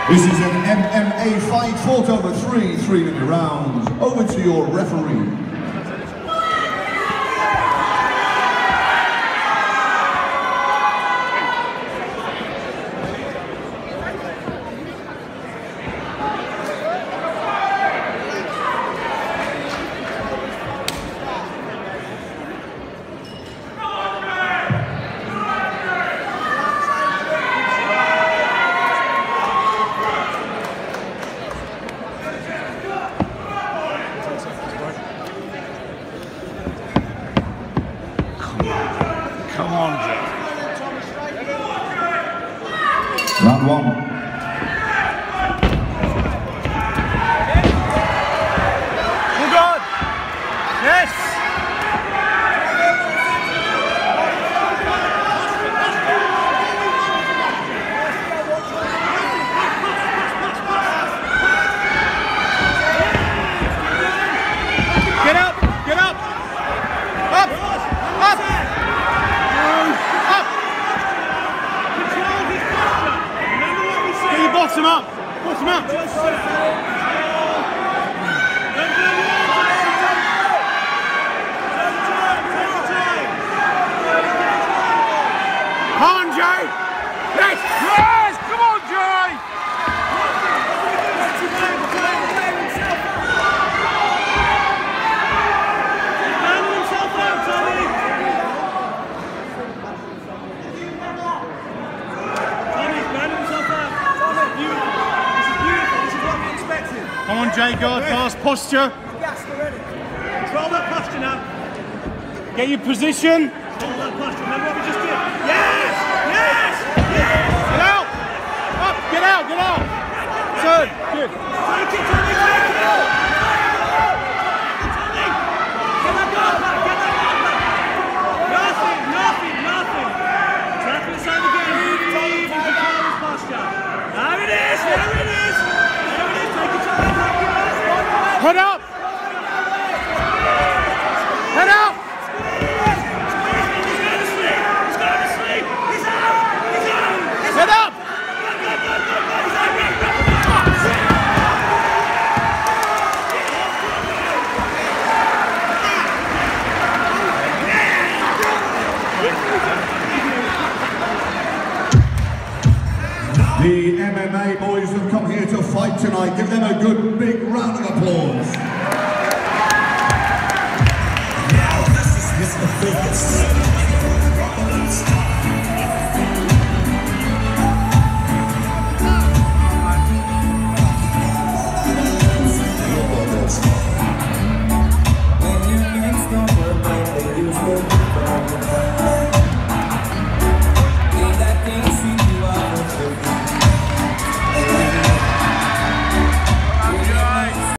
This is an MMA fight fought over 3 3-minute rounds. Over to your referee. Come on, Joe. Round 1. Hold on. Yes. Get up. Get up. Up. Up. Get your bottom up! Bottom up! Come on, Jay! Yes! Yes! Come on, Jay! Come on, Jay, guard, fast posture. Control that posture now. Get your position. Control that posture. Remember what we just did? Yes! Yes! Yes! Get out! Up! Get out! Get out! Turn. Good. Take it, Tony! Take it! Tony! Get that guard back! Get that guard back! Nothing! Nothing! Nothing! Tap it inside the game. Leave and control his posture. There it is! There it is! Head up! Head up! Head up! The MMA boys have come here to fight tonight. Give them a good big round of applause.